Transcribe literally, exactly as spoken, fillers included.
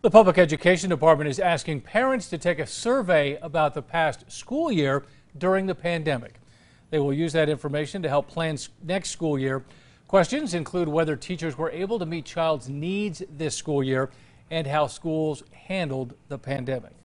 The Public Education Department is asking parents to take a survey about the past school year during the pandemic. They will use that information to help plan next school year. Questions include whether teachers were able to meet child's needs this school year and how schools handled the pandemic.